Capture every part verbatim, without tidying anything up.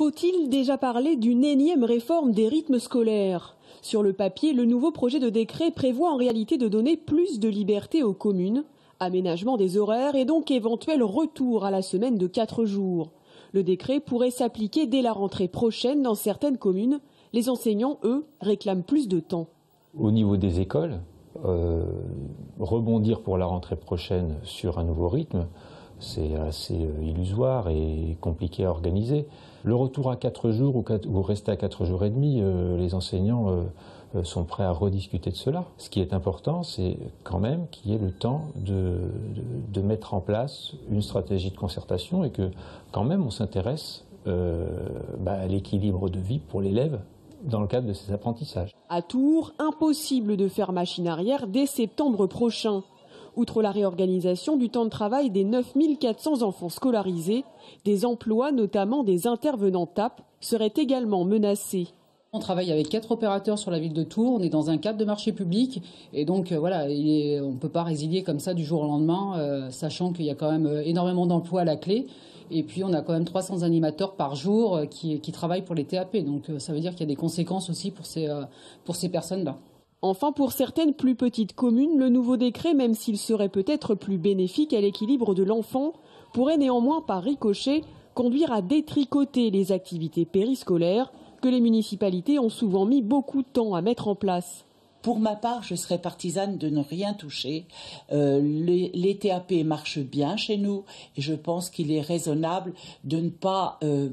Faut-il déjà parler d'une énième réforme des rythmes scolaires? Sur le papier, le nouveau projet de décret prévoit en réalité de donner plus de liberté aux communes, aménagement des horaires et donc éventuel retour à la semaine de quatre jours. Le décret pourrait s'appliquer dès la rentrée prochaine dans certaines communes. Les enseignants, eux, réclament plus de temps. Au niveau des écoles, euh, rebondir pour la rentrée prochaine sur un nouveau rythme, c'est assez illusoire et compliqué à organiser. Le retour à quatre jours ou, quatre, ou rester à quatre jours et demi, euh, les enseignants euh, sont prêts à rediscuter de cela. Ce qui est important, c'est quand même qu'il y ait le temps de, de, de mettre en place une stratégie de concertation et que quand même on s'intéresse euh, bah, à l'équilibre de vie pour l'élève dans le cadre de ses apprentissages. À Tours, impossible de faire machine arrière dès septembre prochain. Outre la réorganisation du temps de travail des neuf mille quatre cents enfants scolarisés, des emplois, notamment des intervenants T A P, seraient également menacés. On travaille avec quatre opérateurs sur la ville de Tours, on est dans un cadre de marché public et donc euh, voilà, il est, on ne peut pas résilier comme ça du jour au lendemain, euh, sachant qu'il y a quand même énormément d'emplois à la clé. Et puis on a quand même trois cents animateurs par jour euh, qui, qui travaillent pour les T A P, donc euh, ça veut dire qu'il y a des conséquences aussi pour ces, euh, pour ces personnes-là. Enfin, pour certaines plus petites communes, le nouveau décret, même s'il serait peut-être plus bénéfique à l'équilibre de l'enfant, pourrait néanmoins par ricochet conduire à détricoter les activités périscolaires que les municipalités ont souvent mis beaucoup de temps à mettre en place. Pour ma part, je serais partisane de ne rien toucher. Euh, les, les T A P marchent bien chez nous et je pense qu'il est raisonnable de ne pas euh,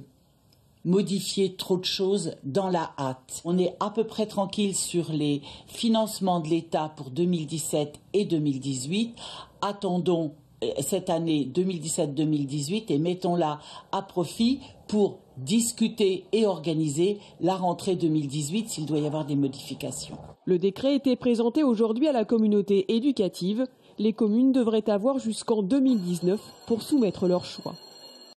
modifier trop de choses dans la hâte. On est à peu près tranquille sur les financements de l'État pour deux mille dix-sept et deux mille dix-huit. Attendons cette année deux mille dix-sept deux mille dix-huit et mettons-la à profit pour discuter et organiser la rentrée deux mille dix-huit s'il doit y avoir des modifications. Le décret était présenté aujourd'hui à la communauté éducative. Les communes devraient avoir jusqu'en deux mille dix-neuf pour soumettre leur choix.